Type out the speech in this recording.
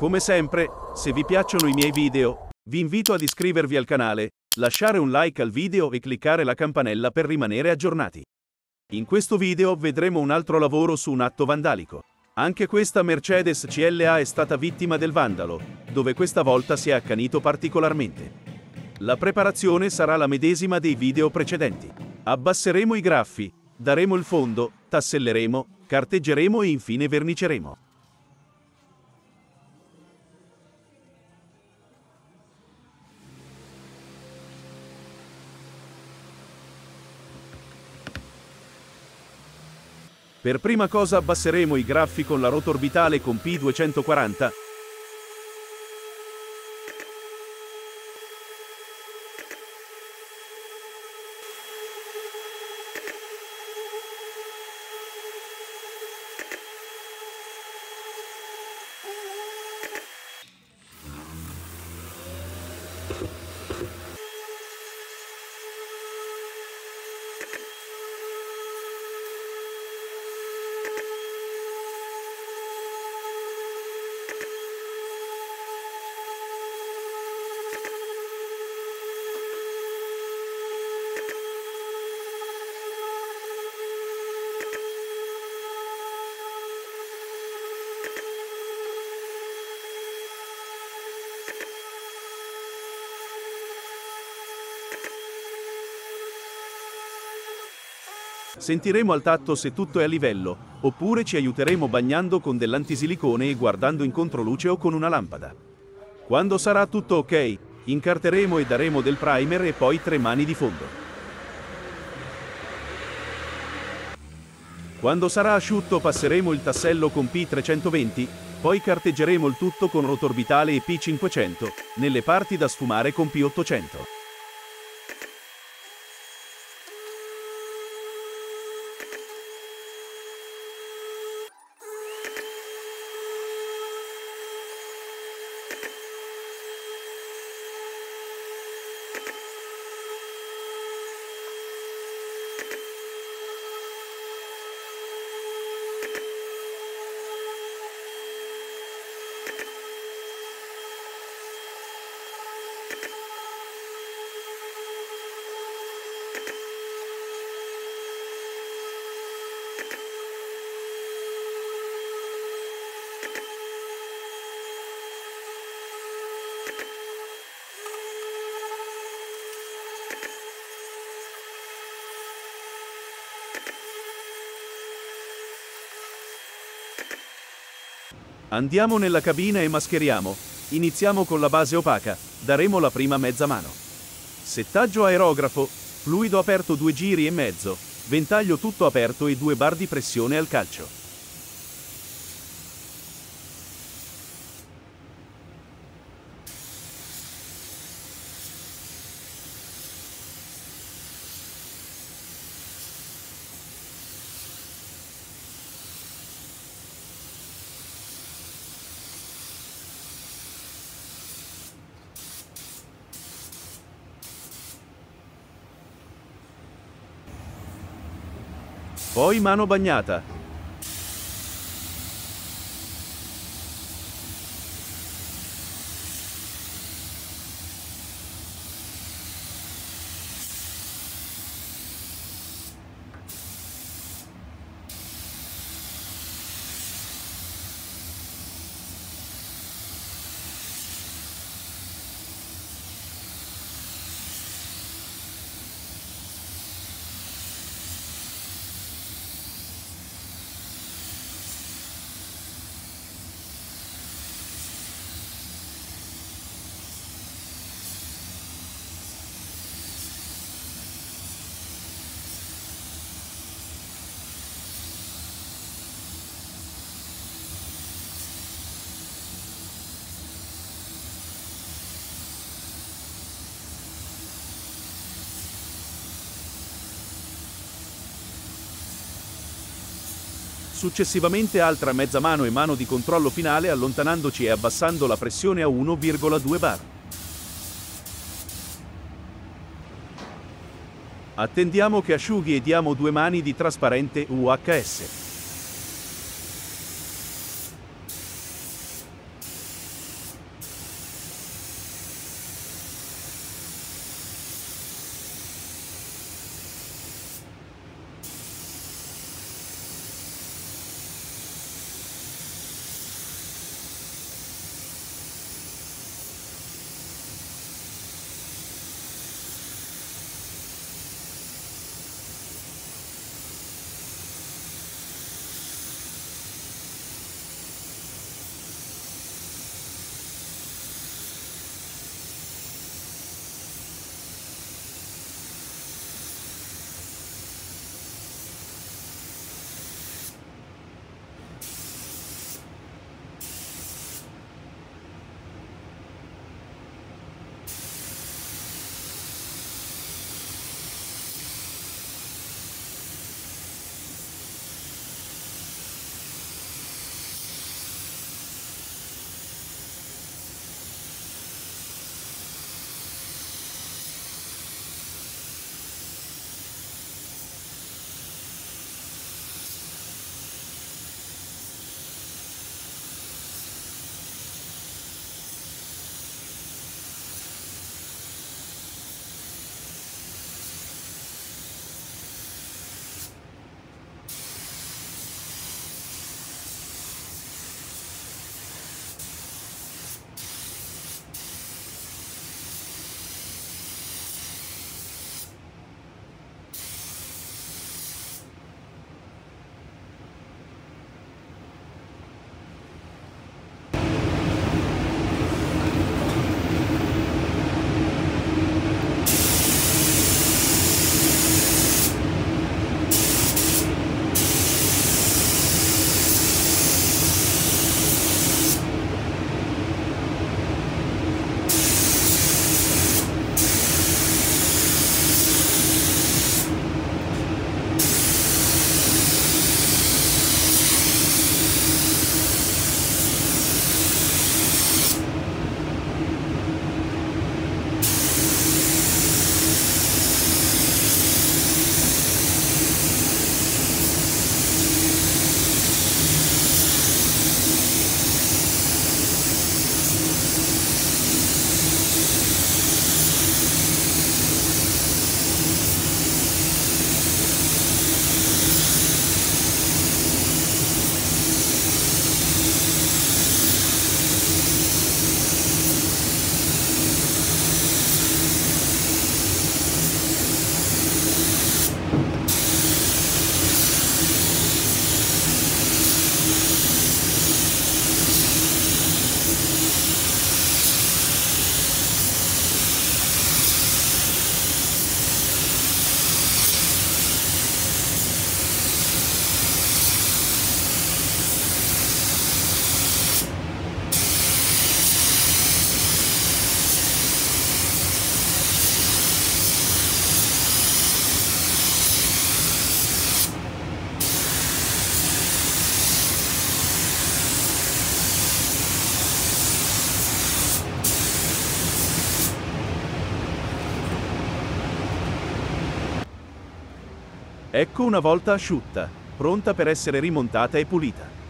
Come sempre, se vi piacciono i miei video, vi invito ad iscrivervi al canale, lasciare un like al video e cliccare la campanella per rimanere aggiornati. In questo video vedremo un altro lavoro su un atto vandalico. Anche questa Mercedes CLA è stata vittima del vandalo, dove questa volta si è accanito particolarmente. La preparazione sarà la medesima dei video precedenti. Abbasseremo i graffi, daremo il fondo, tasselleremo, carteggeremo e infine verniceremo. Per prima cosa abbasseremo i graffi con la rotorbitale con P240. Sentiremo al tatto se tutto è a livello, oppure ci aiuteremo bagnando con dell'antisilicone e guardando in controluce o con una lampada. Quando sarà tutto ok, incarteremo e daremo del primer e poi 3 mani di fondo. Quando sarà asciutto passeremo il tassello con P320, poi carteggeremo il tutto con rotorbitale e P500, nelle parti da sfumare con P800. Andiamo nella cabina e mascheriamo. Iniziamo con la base opaca, daremo la prima mezza mano. Settaggio aerografo, fluido aperto 2 giri e mezzo, ventaglio tutto aperto e 2 bar di pressione al calcio. Poi mano bagnata. Successivamente altra mezza mano e mano di controllo finale allontanandoci e abbassando la pressione a 1,2 bar. Attendiamo che asciughi e diamo 2 mani di trasparente UHS. Ecco una volta asciutta, pronta per essere rimontata e pulita.